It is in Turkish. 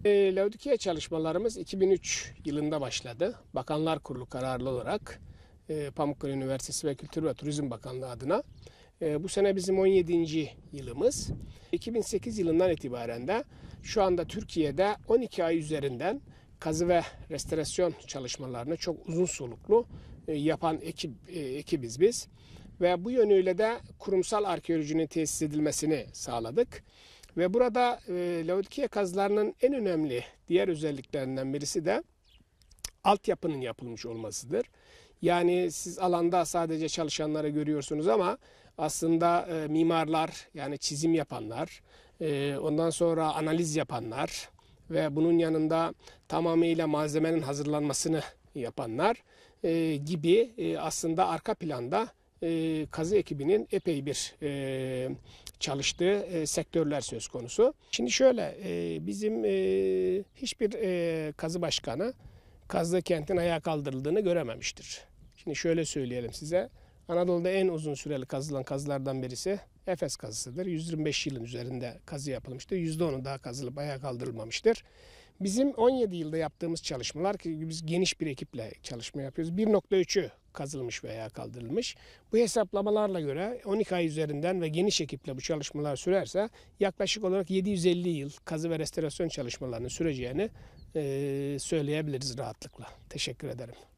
Laodikya çalışmalarımız 2003 yılında başladı. Bakanlar Kurulu kararlı olarak Pamukkale Üniversitesi ve Kültür ve Turizm Bakanlığı adına. Bu sene bizim 17. yılımız. 2008 yılından itibaren de şu anda Türkiye'de 12 ay üzerinden kazı ve restorasyon çalışmalarını çok uzun soluklu yapan ekibiz biz. Ve bu yönüyle de kurumsal arkeolojinin tesis edilmesini sağladık. Ve burada Laodikya kazılarının en önemli diğer özelliklerinden birisi de altyapının yapılmış olmasıdır. Yani siz alanda sadece çalışanları görüyorsunuz ama aslında mimarlar, yani çizim yapanlar, ondan sonra analiz yapanlar ve bunun yanında tamamıyla malzemenin hazırlanmasını yapanlar gibi aslında arka planda kazı ekibinin epey bir çalıştığı sektörler söz konusu. Şimdi şöyle, bizim hiçbir kazı başkanı kazı kentin ayağa kaldırıldığını görememiştir. Şimdi şöyle söyleyelim size, Anadolu'da en uzun süreli kazılan kazılardan birisi Efes kazısıdır. 125 yılın üzerinde kazı yapılmıştır. %10'u daha kazılıp ayağa kaldırılmamıştır. Bizim 17 yılda yaptığımız çalışmalar, ki biz geniş bir ekiple çalışma yapıyoruz. 1.3'ü kazılmış veya kaldırılmış. Bu hesaplamalarla göre 12 ay üzerinden ve geniş ekiple bu çalışmalar sürerse yaklaşık olarak 750 yıl kazı ve restorasyon çalışmalarının süreceğini söyleyebiliriz rahatlıkla. Teşekkür ederim.